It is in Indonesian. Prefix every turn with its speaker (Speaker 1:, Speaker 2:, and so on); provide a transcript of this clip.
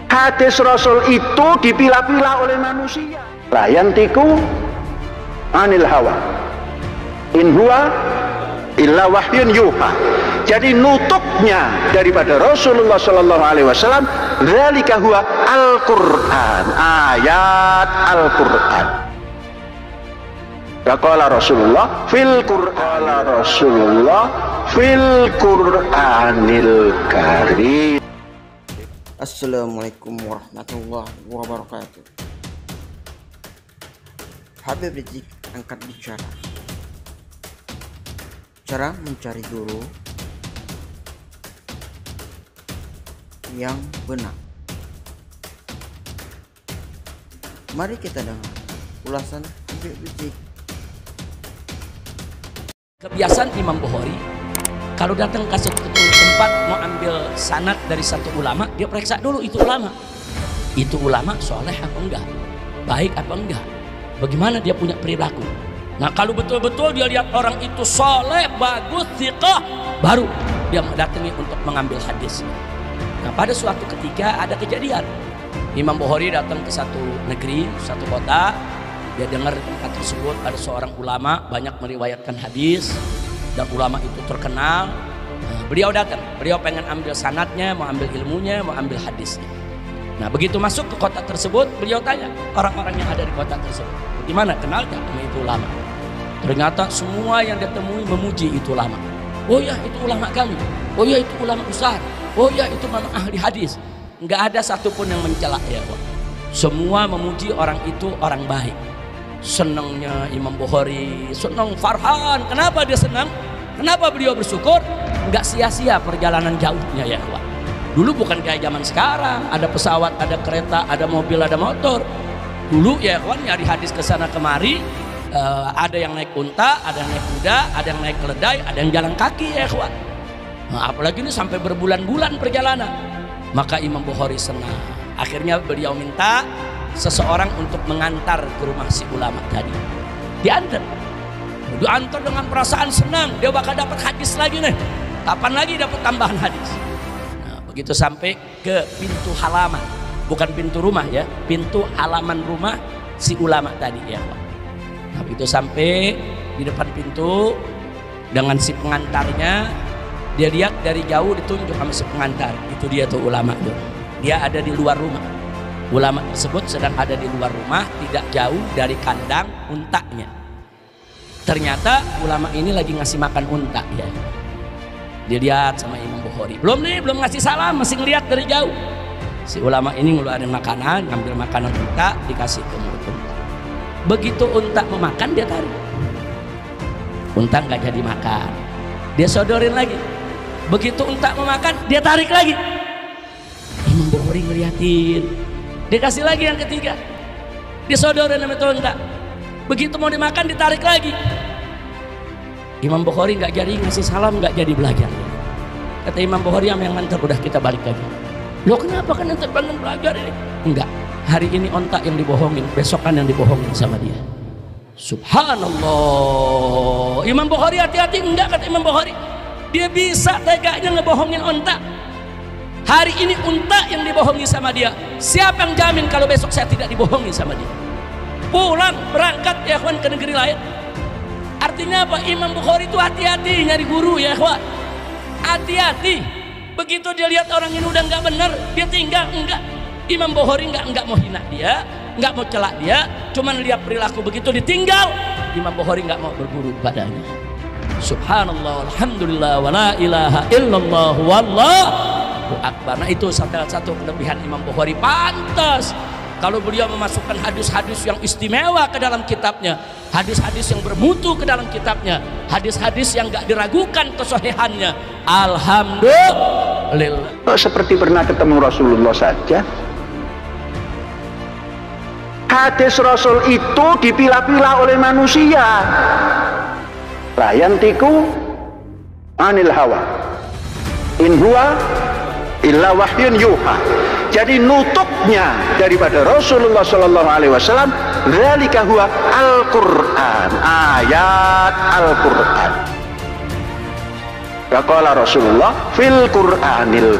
Speaker 1: Hadis Rasul itu dipilah-pilah oleh manusia. La yantiku anil hawa in huwa illa wahyun yuha. Jadi nutupnya daripada Rasulullah Sallallahu Alaihi Wasallam, dzalika huwa Al-Quran, ayat Al-Quran. Qala Rasulullah fil Qur'anil Karim.
Speaker 2: Assalamualaikum warahmatullahi wabarakatuh. Habib Rizik angkat bicara. Cara mencari guru yang benar. Mari kita dengar ulasan Habib Rizik.
Speaker 3: Kebiasaan Imam Bukhari kalau datang ke satu tempat mau ambil sanad dari satu ulama, dia periksa dulu itu ulama soleh apa enggak, baik apa enggak, bagaimana dia punya perilaku. Nah kalau betul-betul dia lihat orang itu soleh, bagus, thiqah, baru dia mendatangi untuk mengambil hadis. Nah pada suatu ketika ada kejadian, Imam Bukhari datang ke satu negeri, satu kota. Dia dengar di tempat tersebut ada seorang ulama banyak meriwayatkan hadis dan ulama itu terkenal. Nah, beliau datang, beliau pengen ambil sanadnya, mau ambil ilmunya, mau ambil hadisnya. Nah begitu masuk ke kota tersebut, beliau tanya orang-orang yang ada di kota tersebut, bagaimana, kenal gak sama itu ulama? Ternyata semua yang ditemui memuji itu ulama. Oh ya itu ulama kami, oh ya itu ulama besar, oh ya itu memang ahli hadis. Nggak ada satupun yang mencela ya, semua memuji orang itu orang baik. Senangnya Imam Bukhari, senang Farhan. Kenapa dia senang? Kenapa beliau bersyukur? Nggak sia-sia perjalanan jauhnya ya kawan. Dulu bukan kayak zaman sekarang, ada pesawat, ada kereta, ada mobil, ada motor. Dulu ya kawan nyari hadis ke sana kemari, ada yang naik unta, ada yang naik kuda, ada yang naik keledai, ada yang jalan kaki ya kawan. Nah, apalagi ini sampai berbulan-bulan perjalanan. Maka Imam Bukhari senang. Akhirnya beliau minta seseorang untuk mengantar ke rumah si ulama tadi. Diantar dengan perasaan senang, dia bakal dapat hadis lagi nih. Kapan lagi dapat tambahan hadis? Nah, begitu sampai ke pintu halaman, bukan pintu rumah ya, pintu halaman rumah si ulama tadi ya. Nah, begitu sampai di depan pintu dengan si pengantarnya, dia lihat dari jauh ditunjuk sama si pengantar, itu dia tuh ulama tuh. Dia ada di luar rumah. Ulama tersebut sedang ada di luar rumah, tidak jauh dari kandang untanya. Ternyata ulama ini lagi ngasih makan unta ya. Dia lihat sama Imam Bukhari. Belum ngasih salam, masih ngeliat dari jauh. Si ulama ini ngeluarin makanan, ngambil makanan unta, dikasih ke mulut unta. Begitu unta memakan, dia tarik. Unta nggak jadi makan. Dia sodorin lagi. Begitu unta memakan, dia tarik lagi. Imam Bukhari ngeliatin. Dia kasih lagi yang ketiga, disodorin sama itu unta. Begitu mau dimakan ditarik lagi. Imam Bukhari nggak jadi ngasih salam, nggak jadi belajar. Kata Imam Bukhari yang nganter, udah kita balik lagi. Loh kenapa kan nanti pengen belajar ini? Enggak, hari ini unta yang dibohongin, besokan yang dibohongin sama dia. Subhanallah. Imam Bukhari hati-hati, enggak kata Imam Bukhari. Dia bisa tegaknya ngebohongin unta. Hari ini unta yang dibohongi sama dia. Siapa yang jamin kalau besok saya tidak dibohongi sama dia? Pulang berangkat ya kawan ke negeri lain. Artinya apa? Imam Bukhari itu hati-hati nyari guru ya kawan. Hati-hati. Begitu dia lihat orang ini udah nggak benar, dia tinggal. Enggak. Imam Bukhari nggak mau hina dia, nggak mau celak dia, cuman lihat perilaku begitu ditinggal. Imam Bukhari nggak mau berguru padanya. Subhanallah, alhamdulillah, wa la ilaha illallah, wallahu akbar. Nah itu salah satu kelebihan Imam Bukhari. Pantas kalau beliau memasukkan hadis-hadis yang istimewa ke dalam kitabnya, hadis-hadis yang bermutu ke dalam kitabnya, hadis-hadis yang gak diragukan kesohihannya. Alhamdulillah.
Speaker 1: Seperti pernah ketemu Rasulullah saja. Hadis Rasul itu dipilah-pilah oleh manusia. La yantiku anil hawa in huwa illa wahyun yuha. Jadi nutupnya daripada Rasulullah Sallallahu Alaihi Wasallam, dzalika huwa Al-Quran, ayat Al-Quran. Qala Rasulullah fil Qur'anil